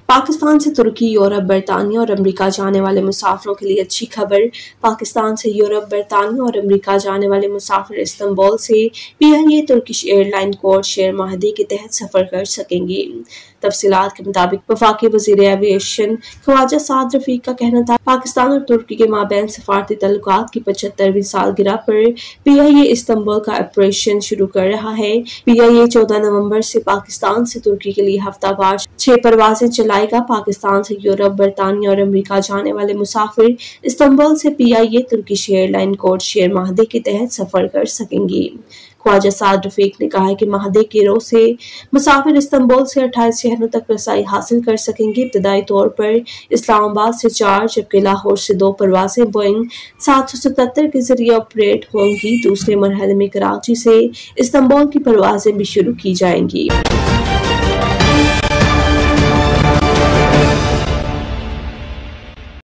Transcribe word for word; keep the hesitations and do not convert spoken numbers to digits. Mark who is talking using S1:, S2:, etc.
S1: पाकिस्तान से तुर्की, यूरोप, बरतानिया और अमेरिका जाने वाले मुसाफिरों के लिए अच्छी खबर। पाकिस्तान से यूरोप, बरतानिया और अमेरिका जाने वाले मुसाफिर इस्तांबुल से PIA Turkish airline code share माहदे के तहत सफर कर सकेंगे। तफसीलात के मुताबिक वफाकी वजीर एविएशन ख्वाजा साद रफीक का कहना था, पाकिस्तान और तुर्की के माबैन सफारती तल्लुकात की पचहत्तरवीं सालगिरह पर पीआईए इस्तांबुल का ऑपरेशन शुरू कर रहा है। पीआईए चौदह नवंबर से पाकिस्तान से तुर्की के लिए हफ्तावार छह परवाजें चलाएगा। पाकिस्तान से यूरोप, बरतानिया और अमेरिका जाने वाले मुसाफिर इस्तांबुल से PIA Turkish airline code share माहदे के तहत सफर कर सकेंगे। ख्वाजा साद रफीक ने कहा है कि माहदे के रो से मुसाफिर इस्तांबुल से अट्ठाईस शहरों तक रसाई हासिल कर सकेंगे। इब्तदाई तौर पर इस्लामाबाद से चार जबकि लाहौर से दो परवाजें बोइंग सात सौ सतहत्तर के जरिए ऑपरेट होंगी। दूसरे मरहले में कराची से इस्तांबुल की परवाजें भी शुरू की जाएंगी।